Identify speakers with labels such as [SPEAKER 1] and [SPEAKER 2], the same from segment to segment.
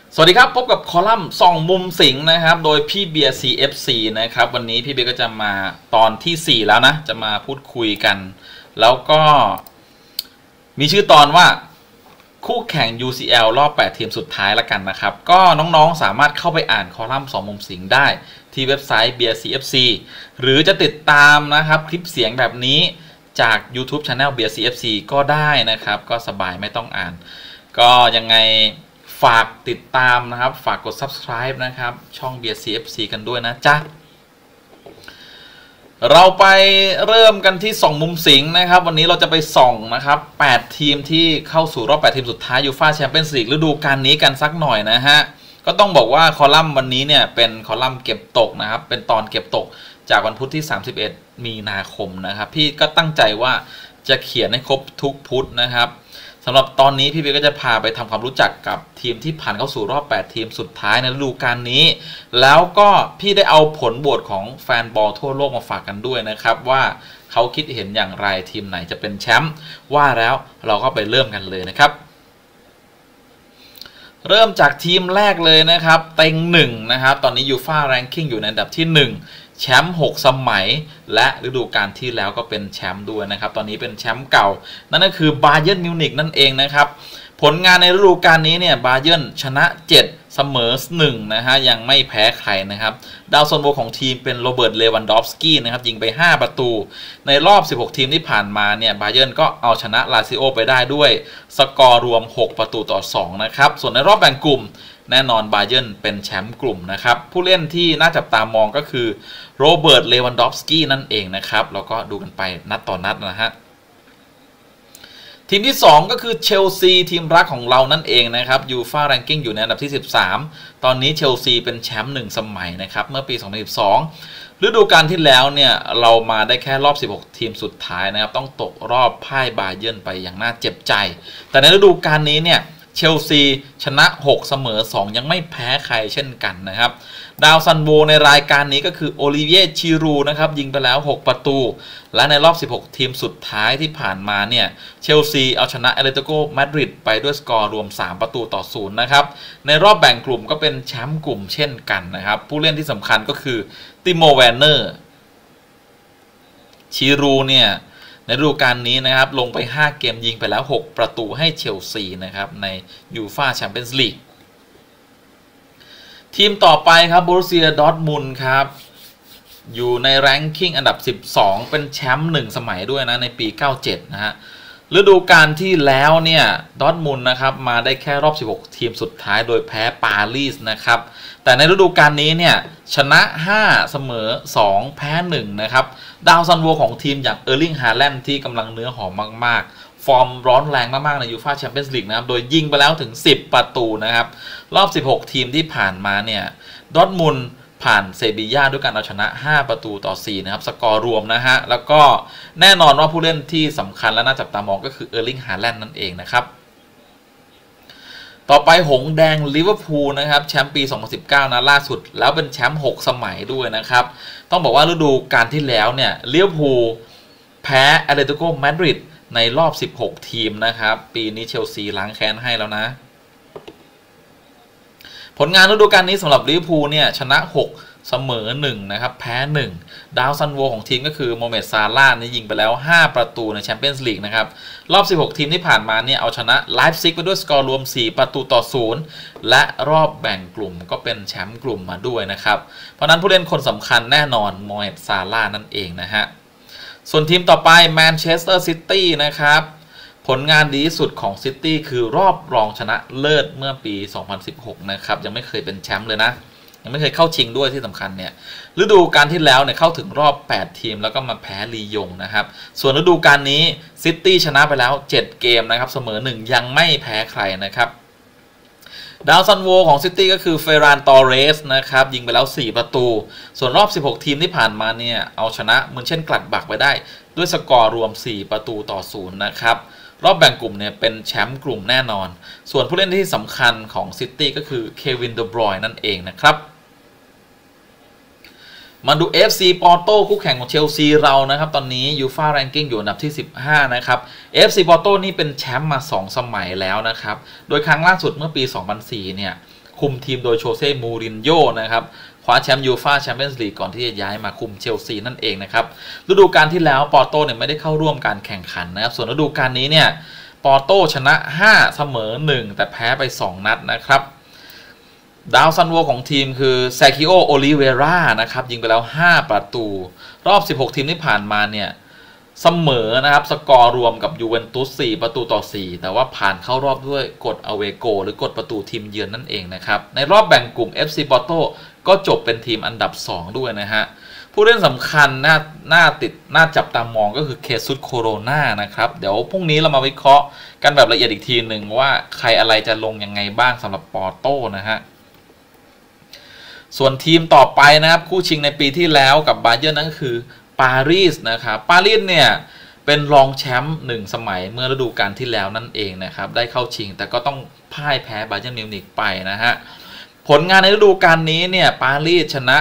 [SPEAKER 1] สวัสดีครับพบกับคอลัมน์ส่องมุมสิงห์นะครับโดยพี่เบียร์ CFC นะครับวันนี้พี่เบียร์ก็จะมาตอนที่4แล้วนะจะมาพูดคุยกันแล้วก็มีชื่อตอนว่าคู่แข่ง UCL รอบ8ทีมสุดท้ายแล้วกันนะครับก็น้องๆสามารถเข้าไปอ่านคอลัมน์ส่องมุมสิงห์ได้ที่เว็บไซต์ Beer CFC หรือจะติดตามนะครับคลิปเสียงแบบนี้จาก YouTube Channel Beer CFC ก็ได้นะครับก็สบายไม่ต้องอ่านก็ยังไงฝากติดตามนะครับฝากกด Subscribe นะครับช่อง Beer CFC กันด้วยนะจ๊ะเราไปเริ่มกันที่ส่องมุมสิงห์นะครับวันนี้เราจะไปส่องนะครับ8ทีมที่เข้าสู่รอบ8ทีมสุดท้ายยูฟ่าแชมเปี้ยนส์ลีกฤดูกาลนี้กันสักหน่อยนะฮะก็ต้องบอกว่าคอลัมน์วันนี้เนี่ยเป็นคอลัมน์เก็บตกนะครับเป็นตอนเก็บตกจากวันพุธที่31มีนาคมนะครับพี่ก็ตั้งใจว่าจะเขียนให้ครบทุกพุธนะครับสำหรับตอนนี้พี่เบียร์ก็จะพาไปทำความรู้จักกับทีมที่ผ่านเข้าสู่รอบ8ทีมสุดท้ายในฤดูกาลนี้แล้วก็พี่ได้เอาผลโหวตของแฟนบอลทั่วโลกมาฝากกันด้วยนะครับว่าเขาคิดเห็นอย่างไรทีมไหนจะเป็นแชมป์ว่าแล้วเราก็ไปเริ่มกันเลยนะครับเริ่มจากทีมแรกเลยนะครับเต็ง1นะครับตอนนี้ยูฟ่าแรงกิ้งอยู่ในอันดับที่1แชมป์6สมัยและฤดูกาลที่แล้วก็เป็นแชมป์ด้วยนะครับตอนนี้เป็นแชมป์เก่านั่นก็คือบาเยิร์นมิวนิกนั่นเองนะครับผลงานในฤดูกาลนี้เนี่ยบาเยิร์นชนะ7เสมอ1นะฮะยังไม่แพ้ใครนะครับดาวซันโวของทีมเป็นโรเบิร์ตเลวันดอฟสกี้นะครับยิงไป5ประตูในรอบ16ทีมที่ผ่านมาเนี่ยบาเยิร์นก็เอาชนะลาซิโอไปได้ด้วยสกอร์รวม6ประตูต่อ2นะครับส่วนในรอบแบ่งกลุ่มแน่นอนบาเยิร์นเป็นแชมป์กลุ่มนะครับผู้เล่นที่น่าจับตามองก็คือโรเบิร์ตเลวันดอฟสกี้นั่นเองนะครับแล้วก็ดูกันไปนัดต่อนัดนะฮะทีมที่2ก็คือเชลซีทีมรักของเรานั่นเองนะครับยูฟ่าแรงกิ้งอยู่ในอันดับที่13ตอนนี้เชลซีเป็นแชมป์1สมัยนะครับเมื่อปี2012ฤดูกาลที่แล้วเนี่ยเรามาได้แค่รอบ16ทีมสุดท้ายนะครับต้องตกรอบพ่ายบาเยิร์นไปอย่างน่าเจ็บใจแต่ในฤดูกาลนี้เนี่ยเชลซีชนะ6เสมอ2ยังไม่แพ้ใครเช่นกันนะครับดาวซันโวในรายการนี้ก็คือโอลิเวียชิรูนะครับยิงไปแล้ว6ประตูและในรอบ16ทีมสุดท้ายที่ผ่านมาเนี่ยเชลซีเอาชนะแอตเลติโกมาดริดไปด้วยสกอร์รวม3ประตูต่อ0นะครับในรอบแบ่งกลุ่มก็เป็นแชมป์กลุ่มเช่นกันนะครับผู้เล่นที่สำคัญก็คือติโมแวนเนอร์ชิรูเนี่ยในฤดูกาลนี้นะครับลงไป5เกมยิงไปแล้ว6ประตูให้เชลซีนะครับในยูฟ่าแชมเปี้ยนส์ลีกทีมต่อไปครับบรูเซียดอร์ทมุนด์ครับอยู่ในแรงกิ้งอันดับ12เป็นแชมป์1สมัยด้วยนะในปี97นะฮะฤดูกาลที่แล้วเนี่ยดอร์ทมุนด์นะครับมาได้แค่รอบ16ทีมสุดท้ายโดยแพ้ปารีสนะครับแต่ในฤดูกาลนี้เนี่ยชนะ5เสมอ2แพ้1นะครับดาวซันโวของทีมอย่างเออร์ลิงฮาแลนด์ที่กำลังเนื้อหอมมากๆฟอร์มร้อนแรงมากๆในยูฟ่าแชมเปี้ยนส์ลีกนะครับโดยยิงไปแล้วถึง10ประตูนะครับรอบ16ทีมที่ผ่านมาเนี่ยดอร์ทมุนด์ผ่านเซบีย่าด้วยการเอาชนะ5ประตูต่อ4นะครับสกอร์รวมนะฮะแล้วก็แน่นอนว่าผู้เล่นที่สำคัญและน่าจับตามองก็คือเออร์ลิงฮาแลนด์นั่นเองนะครับต่อไปหงแดงลิเวอร์พูลนะครับแชมป์ปี2019นะล่าสุดแล้วเป็นแชมป์6สมัยด้วยนะครับต้องบอกว่าฤดูกาลที่แล้วเนี่ยลิเวอร์พูลแพ้แอตเลติโกมาดริดในรอบ16ทีมนะครับปีนี้เชลซีล้างแค้นให้แล้วนะผลงานฤดูกาลนี้สำหรับลิเวอร์พูลเนี่ยชนะ6เสมอ1นะครับแพ้1ดาวซันโวของทีมก็คือโมเมดซาลาห์นี่ยิงไปแล้ว5ประตูในแชมเปี้ยนส์ลีกนะครับรอบ16ทีมที่ผ่านมาเนี่ยเอาชนะไลฟ์ซิกไปด้วยสกอร์รวม4ประตูต่อ0และรอบแบ่งกลุ่มก็เป็นแชมป์กลุ่มมาด้วยนะครับเพราะนั้นผู้เล่นคนสำคัญแน่นอนโมเมดซาลาห์นั่นเองนะฮะส่วนทีมต่อไปแมนเชสเตอร์ซิตี้นะครับผลงานดีที่สุดของซิตี้คือรอบรองชนะเลิศเมื่อปี2016นะครับยังไม่เคยเป็นแชมป์เลยนะยังไม่เคยเข้าชิงด้วยที่สำคัญเนี่ยฤดูกาลที่แล้วเนี่ยเข้าถึงรอบ8ทีมแล้วก็มาแพ้ลียงนะครับส่วนฤดูกาลนี้ซิตี้ชนะไปแล้ว7เกมนะครับเสมอ1ยังไม่แพ้ใครนะครับดาวซันโวของซิตี้ก็คือเฟรานตอเรสนะครับยิงไปแล้ว4ประตูส่วนรอบ16ทีมที่ผ่านมาเนี่ยเอาชนะเหมือนเช่นกลัดบักไปได้ด้วยสกอร์รวม4ประตูต่อ0นะครับรอบแบ่งกลุ่มเนี่ยเป็นแชมป์กลุ่มแน่นอนส่วนผู้เล่นที่สำคัญของซิตี้ก็คือเควิน เดอบรอยน์นั่นเองนะครับมาดู FC ปอร์โตคู่แข่งของเชลซีเรานะครับตอนนี้ยูฟ่าแรงกิ้งอยู่อันดับที่15นะครับ FC ปอร์โตนี่เป็นแชมป์มา2สมัยแล้วนะครับโดยครั้งล่าสุดเมื่อปี2004เนี่ยคคุมทีมโดยโชเซ่มูรินโญ่นะครับคว้าแชมป์ยูฟ่าแชมเปี้ยนส์ลีกก่อนที่จะย้ายมาคุมเชลซีนั่นเองนะครับฤดูกาลที่แล้วปอร์โตเนี่ยไม่ได้เข้าร่วมการแข่งขันนะครับส่วนฤดูกาลนี้เนี่ยปอร์โตชนะ5เสมอ1แต่แพ้ไป2นัดนะครับดาวซันโวของทีมคือเซคิโอโอลิเวรานะครับยิงไปแล้ว5ประตูรอบ16ทีมที่ผ่านมาเนี่ยเสมอนะครับสกอร์รวมกับยูเวนตุส4ประตูต่อ4แต่ว่าผ่านเข้ารอบด้วยกฎอเวโกหรือกฎประตูทีมเยือนนั่นเองนะครับในรอบแบ่งกลุ่ม FC Porto ก็จบเป็นทีมอันดับ2ด้วยนะฮะผู้เล่นสำคัญน่าจับตามองก็คือเคซุสโคโรนานะครับเดี๋ยวพรุ่งนี้เรามาวิเคราะห์กันแบบละเอียดอีกทีหนึ่งว่าใครอะไรจะลงยังไงบ้างสำหรับปอร์โตนะฮะส่วนทีมต่อไปนะครับคู่ชิงในปีที่แล้วกับบาเยิร์นนั่นก็คือปารีสนะครับปารีสเนี่ยเป็นรองแชมป์1สมัยเมื่อฤดูกาลที่แล้วนั่นเองนะครับได้เข้าชิงแต่ก็ต้องพ่ายแพ้บาเยิร์นมิวนิกไปนะฮะผลงานในฤดูกาลนี้เนี่ยปารีสชนะ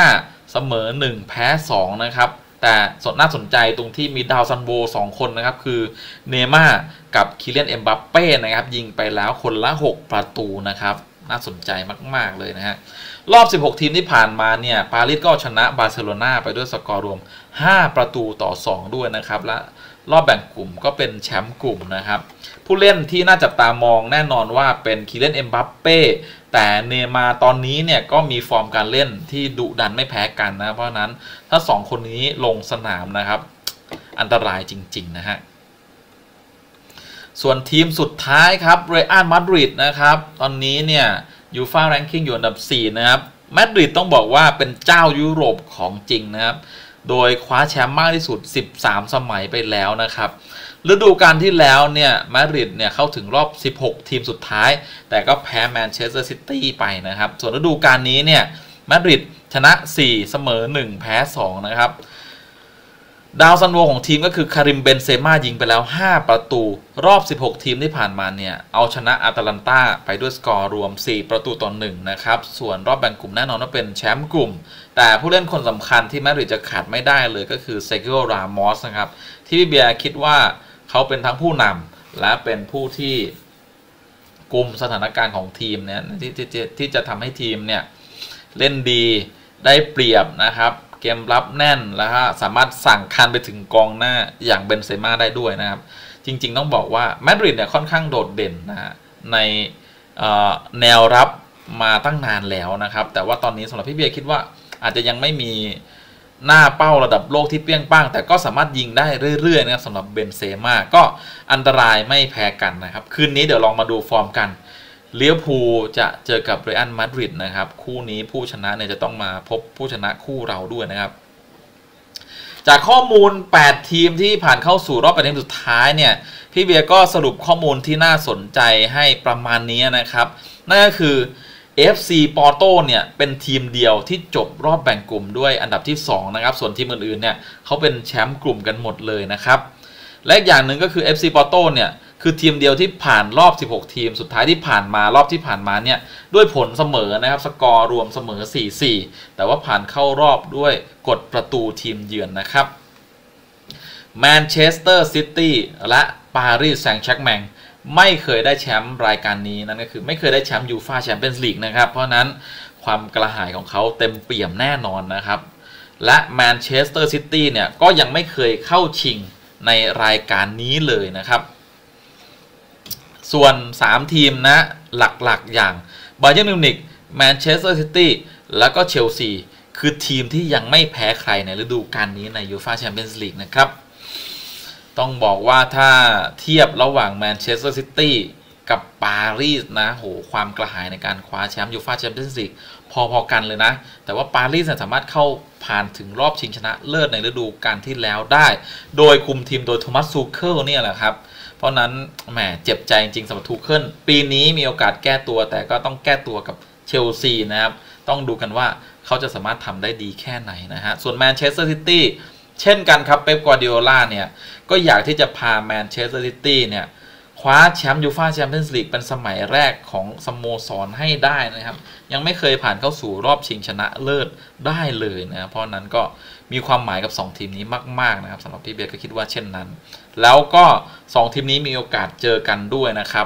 [SPEAKER 1] 5เสมอ1แพ้2นะครับแต่น่าสนใจตรงที่มีดาวซันโว2คนนะครับคือเนย์ม่ากับคิเลียนเอ็มบัปเป้นะครับยิงไปแล้วคนละ6ประตูนะครับน่าสนใจมากๆเลยนะฮะรอบ16ทีมที่ผ่านมาเนี่ยปารีสก็ชนะบาร์เซโลนาไปด้วยสกอร์รวม5ประตูต่อ2ด้วยนะครับและรอบแบ่งกลุ่มก็เป็นแชมป์กลุ่มนะครับผู้เล่นที่น่าจับตามองแน่นอนว่าเป็นคิเลียนเอ็มบัปเป้แต่เนย์มาร์ตอนนี้เนี่ยก็มีฟอร์มการเล่นที่ดุดันไม่แพ้กันนะเพราะฉะนั้นถ้า2คนนี้ลงสนามนะครับอันตรายจริงๆนะฮะส่วนทีมสุดท้ายครับเรอัลมาดริดนะครับตอนนี้เนี่ยยูฟ่าแรงกิ้งอยู่อันดับ4นะครับมาดริดต้องบอกว่าเป็นเจ้ายุโรปของจริงนะครับโดยคว้าแชมป์มากที่สุด13สมัยไปแล้วนะครับฤดูกาลที่แล้วเนี่ยมาดริดเนี่ยเข้าถึงรอบ16ทีมสุดท้ายแต่ก็แพ้แมนเชสเตอร์ซิตี้ไปนะครับส่วนฤดูกาลนี้เนี่ยมาดริดชนะ4เสมอ1แพ้2นะครับดาวซันโวของทีมก็คือคาริมเบนเซม่ายิงไปแล้ว5ประตูรอบ16ทีมที่ผ่านมาเนี่ยเอาชนะอาตาลันตาไปด้วยสกอร์รวม4ประตูต่อ1นะครับส่วนรอบแบ่งกลุ่มแน่นอนว่าเป็นแชมป์กลุ่มแต่ผู้เล่นคนสำคัญที่มาดริดจะขาดไม่ได้เลยก็คือเซกิโอ รามอสนะครับที่พี่เบียร์คิดว่าเขาเป็นทั้งผู้นำและเป็นผู้ที่กุมสถานการณ์ของทีมเนี่ยที่จะทำให้ทีมเนี่ยเล่นดีได้เปรียบนะครับเกมรับแน่นแล้วก็สามารถสั่งคันไปถึงกองหน้าอย่างเบนเซม่าได้ด้วยนะครับจริงๆต้องบอกว่ามาดริดเนี่ยค่อนข้างโดดเด่นนะฮะในแนวรับมาตั้งนานแล้วนะครับแต่ว่าตอนนี้สำหรับพี่เบียร์คิดว่าอาจจะยังไม่มีหน้าเป้าระดับโลกที่เปี้ยงป้างแต่ก็สามารถยิงได้เรื่อยๆนะครับสำหรับเบนเซม่าก็อันตรายไม่แพ้กันนะครับคืนนี้เดี๋ยวลองมาดูฟอร์มกันลิเวอร์พูลจะเจอกับเรอัลมาดริดนะครับคู่นี้ผู้ชนะเนี่ยจะต้องมาพบผู้ชนะคู่เราด้วยนะครับจากข้อมูล8ทีมที่ผ่านเข้าสู่รอบ8ทีมสุดท้ายเนี่ยพี่เบียร์ก็สรุปข้อมูลที่น่าสนใจให้ประมาณนี้นะครับนั่นก็คือ FC Porto เนี่ยเป็นทีมเดียวที่จบรอบแบ่งกลุ่มด้วยอันดับที่2นะครับส่วนทีมอื่นๆเนี่ยเขาเป็นแชมป์กลุ่มกันหมดเลยนะครับและอีกอย่างหนึ่งก็คือ FC Porto เนี่ยคือทีมเดียวที่ผ่านรอบ16ทีมสุดท้ายที่ผ่านมารอบที่ผ่านมาเนี่ยด้วยผลเสมอนะครับสกอร์รวมเสมอ 4-4 แต่ว่าผ่านเข้ารอบด้วยกฎประตูทีมเยือนนะครับแมนเชสเตอร์ซิตี้และปารีสแซงต์แชร์กแมงไม่เคยได้แชมป์รายการนี้นั่นก็คือไม่เคยได้แชมป์ยูฟ่าแชมเปี้ยนส์ลีกนะครับเพราะนั้นความกระหายของเขาเต็มเปี่ยมแน่นอนนะครับและแมนเชสเตอร์ซิตี้เนี่ยก็ยังไม่เคยเข้าชิงในรายการนี้เลยนะครับส่วน3ทีมนะหลักๆอย่างบาเยิร์นมิวนิกแมนเชสเตอร์ซิตี้แล้วก็เชลซีคือทีมที่ยังไม่แพ้ใครในฤดูกาลนี้ในยูฟ่าแชมเปี้ยนส์ลีกนะครับต้องบอกว่าถ้าเทียบระหว่างแมนเชสเตอร์ซิตี้กับปารีสนะโหความกระหายในการคว้าแชมป์ยูฟ่าแชมเปี้ยนส์ลีกพอๆกันเลยนะแต่ว่าปารีสสามารถเข้าผ่านถึงรอบชิงชนะเลิศในฤดูกาลที่แล้วได้โดยคุมทีมโดยโทมัส ซูเคิลเนี่ยแหละครับเพราะนั้นแหมเจ็บใจจริงๆสำหรับทูเคิลปีนี้มีโอกาสแก้ตัวแต่ก็ต้องแก้ตัวกับเชลซีนะครับต้องดูกันว่าเขาจะสามารถทำได้ดีแค่ไหนนะฮะส่วนแมนเชสเตอร์ซิตี้เช่นกันครับเป๊ป กวาร์ดิโอลาเนี่ยก็อยากที่จะพาแมนเชสเตอร์ซิตี้เนี่ยคว้าแชมป์ยูฟ่าแชมเปี้ยนส์ลีกเป็นสมัยแรกของสโมสรให้ได้นะครับยังไม่เคยผ่านเข้าสู่รอบชิงชนะเลิศได้เลยนะเพราะนั้นก็มีความหมายกับ2ทีมนี้มากๆนะครับสำหรับพี่เบียร์ก็คิดว่าเช่นนั้นแล้วก็2ทีมนี้มีโอกาสเจอกันด้วยนะครับ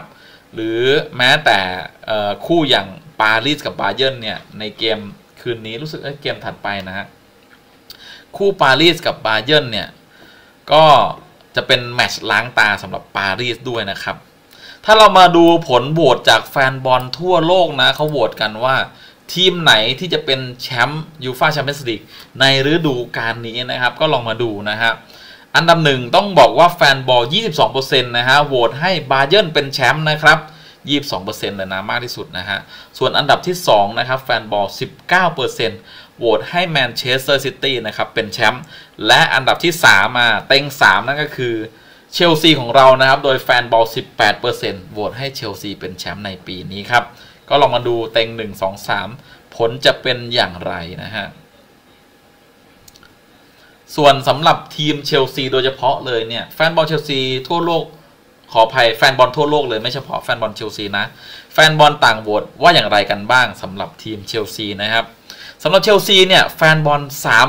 [SPEAKER 1] หรือแม้แต่คู่อย่างปารีสกับบาเยิร์นเนี่ยในเกมคืนนี้รู้สึกเกมถัดไปนะฮะคู่ปารีสกับบาเยิร์นเนี่ยก็จะเป็นแมตช์ล้างตาสำหรับปารีสด้วยนะครับถ้าเรามาดูผลโหวตจากแฟนบอลทั่วโลกนะเขาโหวตกันว่าทีมไหนที่จะเป็นแชมป์ยูฟ่าแชมเปี้ยนส์ลีกในฤดูกาลนี้นะครับก็ลองมาดูนะฮะอันดับหนึ่งต้องบอกว่าแฟนบอล 22% นะฮะโหวตให้บาเยิร์นเป็นแชมป์นะครับ 22% เลยนะมากที่สุดนะฮะส่วนอันดับที่2นะครับแฟนบอล 19% โหวตให้แมนเชสเตอร์ซิตี้นะครับเป็นแชมป์และอันดับที่3มาเต็ง3นั่นก็คือเชลซีของเรานะครับโดยแฟนบอล 18% โหวตให้เชลซีเป็นแชมป์ในปีนี้ครับก็ลองมาดูเต็ง1 2 3ผลจะเป็นอย่างไรนะฮะส่วนสำหรับทีมเชลซีโดยเฉพาะเลยเนี่ยแฟนบอลเชลซีทั่วโลกขออภัยแฟนบอลทั่วโลกเลยไม่เฉพาะแฟนบอลเชลซีนะแฟนบอลต่างโหวตว่าอย่างไรกันบ้างสำหรับทีมเชลซีนะครับสำหรับเชลซีเนี่ยแฟนบอล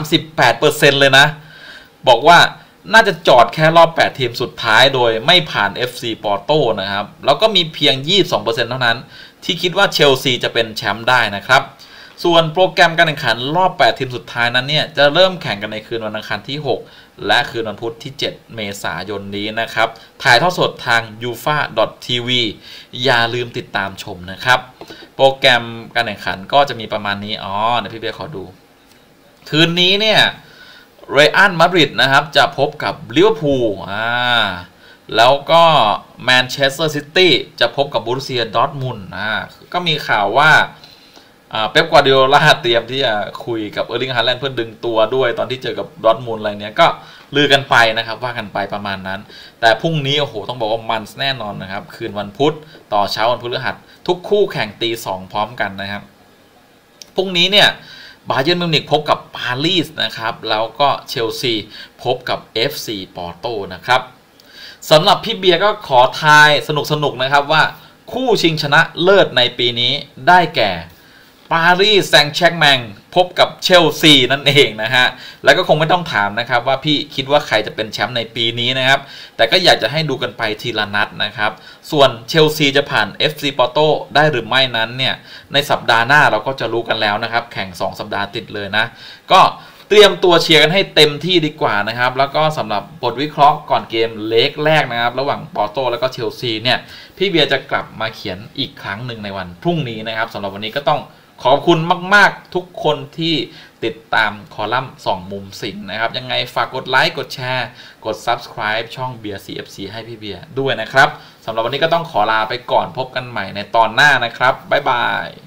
[SPEAKER 1] 38% เลยนะบอกว่าน่าจะจอดแค่รอบ8ทีมสุดท้ายโดยไม่ผ่าน FC ปอร์โตนะครับแล้วก็มีเพียง 22% เท่านั้นที่คิดว่าเชลซีจะเป็นแชมป์ได้นะครับส่วนโปรแกรมการแข่งขันรอบ8ทีมสุดท้ายนั้นเนี่ยจะเริ่มแข่งกันในคืนวันอังคารที่6และคืนวันพุธที่7เมษายนนี้นะครับถ่ายทอดสดทาง ufa.tv อย่าลืมติดตามชมนะครับโปรแกรมการแข่งขันก็จะมีประมาณนี้เดี๋ยวพี่เบียร์ขอดูคืนนี้เนี่ยเรอัลมาดริดนะครับจะพบกับลิเวอร์พูลแล้วก็แมนเชสเตอร์ซิตี้จะพบกับโบรุสเซียดอร์ทมุนด์ก็มีข่าวว่าเป๊ป กวาร์ดิโอลาเตรียมที่จะคุยกับเออร์ลิง ฮาแลนด์เพื่อดึงตัวด้วยตอนที่เจอกับดอร์ทมุนด์อะไรเนี้ยก็ลือกันไปนะครับว่ากันไปประมาณนั้นแต่พรุ่งนี้โอ้โหต้องบอกว่ามันแน่นอนนะครับคืนวันพุธต่อเช้าวันพฤหัสทุกคู่แข่งตี 2พร้อมกันนะครับพรุ่งนี้เนี่ยบาเยิร์นมิวนิกพบกับปารีสนะครับแล้วก็เชลซีพบกับ FC ปอร์โตนะครับสำหรับพี่เบียร์ก็ขอทายสนุกๆนะครับว่าคู่ชิงชนะเลิศในปีนี้ได้แก่ปารีสแซงต์แชร์กแมงพบกับเชลซีนั่นเองนะฮะแล้วก็คงไม่ต้องถามนะครับว่าพี่คิดว่าใครจะเป็นแชมป์ในปีนี้นะครับแต่ก็อยากจะให้ดูกันไปทีละนัดนะครับส่วนเชลซีจะผ่าน FC ปอร์โตได้หรือไม่นั้นเนี่ยในสัปดาห์หน้าเราก็จะรู้กันแล้วนะครับแข่ง2สัปดาห์ติดเลยนะก็เตรียมตัวเชียร์กันให้เต็มที่ดีกว่านะครับแล้วก็สำหรับบทวิเคราะห์ก่อนเกมเล็กแรกนะครับระหว่างปอร์โตแล้วก็เชลซีเนี่ยพี่เบียร์จะกลับมาเขียนอีกครั้งหนึ่งในวันพรุ่งนี้นะครับสำหรับวันนี้ก็ต้องขอบคุณมากๆทุกคนที่ติดตามคอลัมน์2มุมสิงนะครับยังไงฝากกดไลค์กดแชร์กด Subscribe ช่องเบียร์ CFC ให้พี่เบียร์ด้วยนะครับสำหรับวันนี้ก็ต้องขอลาไปก่อนพบกันใหม่ในตอนหน้านะครับบ๊ายบาย